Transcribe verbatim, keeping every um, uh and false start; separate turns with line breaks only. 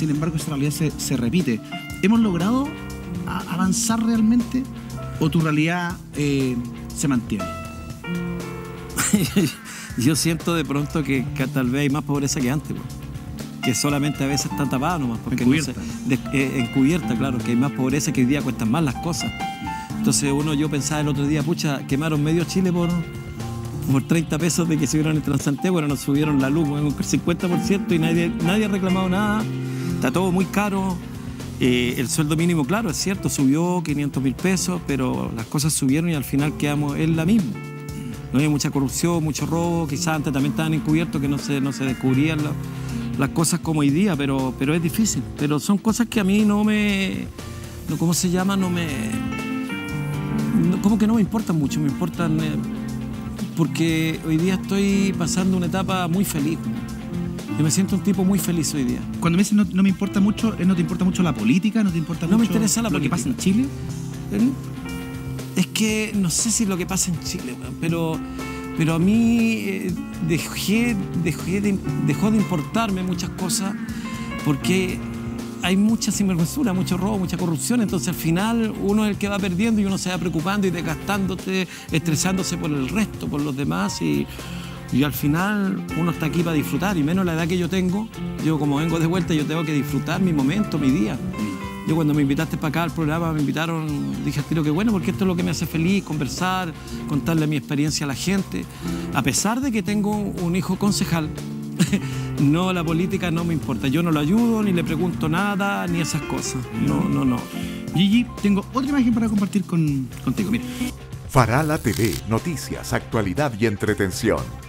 sin embargo esa realidad se, se repite. ¿Hemos logrado a, avanzar realmente o tu realidad eh, se mantiene?
Yo siento de pronto que, que tal vez hay más pobreza que antes, pues. Que solamente a veces está tapada nomás, porque
encubierta.
No sé, de, eh, encubierta, claro, que hay más pobreza, que hoy día cuestan más las cosas. Entonces uno, yo pensaba el otro día, pucha, quemaron medio Chile por, por treinta pesos de que subieron el Transantiago, ahora nos subieron la luz en un cincuenta por ciento y nadie, nadie ha reclamado nada, está todo muy caro. Eh, el sueldo mínimo, claro, es cierto, subió quinientos mil pesos, pero las cosas subieron y al final quedamos en la misma. No hay mucha corrupción, mucho robo, quizás antes también estaban encubiertos que no se, no se descubrían la, las cosas como hoy día, pero, pero es difícil. Pero son cosas que a mí no me... No, ¿cómo se llama? No me... No, como que no me importan mucho, me importan... Eh, porque hoy día estoy pasando una etapa muy feliz. Yo me siento un tipo muy feliz hoy día.
Cuando me dices no, no me importa mucho, ¿no te importa mucho la política? ¿No te importa
no
mucho
me interesa la
lo
política.
que pasa en Chile?
Es que no sé si lo que pasa en Chile, pero, pero a mí eh, dejé, dejé de, dejó de importarme muchas cosas porque hay mucha sinvergüenzura, mucho robo, mucha corrupción. Entonces al final uno es el que va perdiendo y uno se va preocupando y desgastándote, estresándose por el resto, por los demás. Y, y al final uno está aquí para disfrutar, y menos la edad que yo tengo. Yo como vengo de vuelta, yo tengo que disfrutar mi momento, mi día. Yo cuando me invitaste para acá al programa, me invitaron, dije al tiro que bueno, porque esto es lo que me hace feliz, conversar, contarle mi experiencia a la gente. A pesar de que tengo un hijo concejal, no, la política no me importa. Yo no lo ayudo, ni le pregunto nada, ni esas cosas. No, no, no.
Gigi, tengo otra imagen para compartir con, contigo, mira.
Farala T V, noticias, actualidad y entretención.